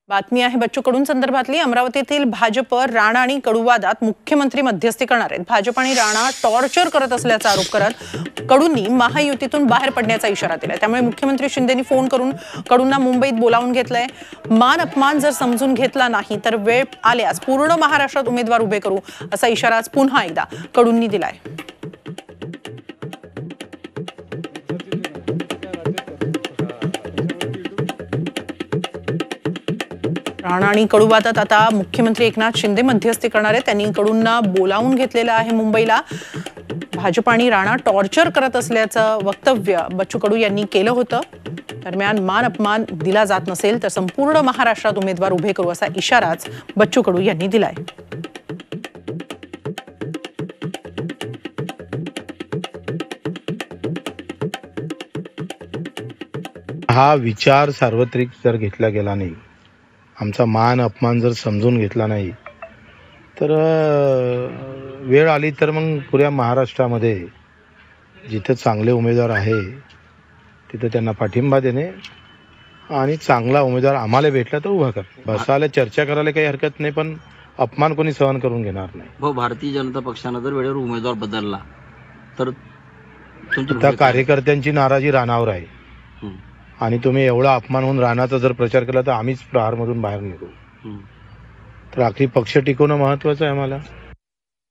बातमी आहे बच्चू कडूं संदर्भातली। अमरावतीतील भाजप राणा आणि कडू वादात मुख्यमंत्री मध्यस्थी करणार आहेत। भाजप आणि राणा टॉर्चर करत असल्याचा आरोप करत कडूंनी महायुतीतून बाहेर पडण्याचा इशारा दिलाय। त्यामुळे मुख्यमंत्री शिंदेंनी फोन करून कडूंना मुंबईत बोलावून घेतलंय। मान अपमान जर समजून घेतला नाही तर वेळ आल्यास पूर्ण महाराष्ट्रात उमेदवार उभे करू असा इशारा आज पुन्हा एकदा कडूंनी दिलाय। राणा आणि कडू वादात आता मुख्यमंत्री एकनाथ शिंदे मध्यस्थी करणार आहेत। त्यांनी कडूंना बोलावून घेतलेलं आहे मुंबईला। भाजप आणि राणा टॉर्चर करत असल्याचं वक्तव्य बच्चू कडू यांनी केलं होतं। दरम्यान मान अपमान दिला जात नसेल तर संपूर्ण महाराष्ट्रात उमेदवार उभे करू असा इशाराच बच्चू कडू यांनी दिलाय। हा विचार सार्वत्रिक जर घेतला गेला नाही, आमचा मान अपमान जर समजून घेतला नाही तर वेळ आली तर मग पुऱ्या महाराष्ट्रामध्ये जिथे चांगले उमेदवार आहे तिथे त्यांना पाठिंबा देणे आणि चांगला उमेदवार आम्हाला भेटला तर उभा करणे। बसायला चर्चा करायला काही हरकत नाही, पण अपमान कोणी सहन करून घेणार नाही। हो, भारतीय जनता पक्षाने जर वेळेवर उमेदवार बदलला तर त्या कार्यकर्त्यांची नाराजी राणावर आहे आणि तुम्ही एवढा अपमान होऊन राणाचा जर प्रचार केला तर आम्हीच प्रहारमधून बाहेर निघू। तर आखरी पक्ष टिकवणं महत्वाचं आहे आम्हाला।